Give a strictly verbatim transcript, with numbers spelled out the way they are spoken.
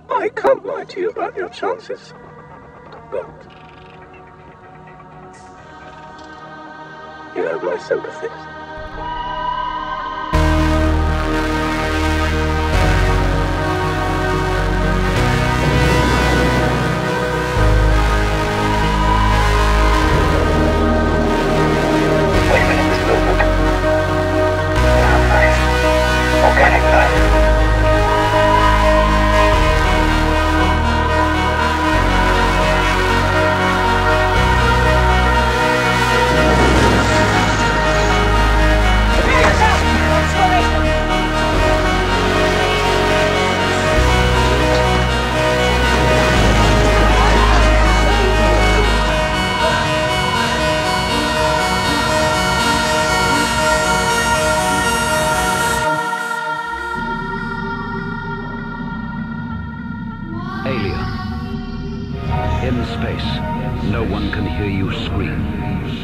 I can't lie to you about your chances, but you have my sympathies. Alien. In space, no one can hear you scream.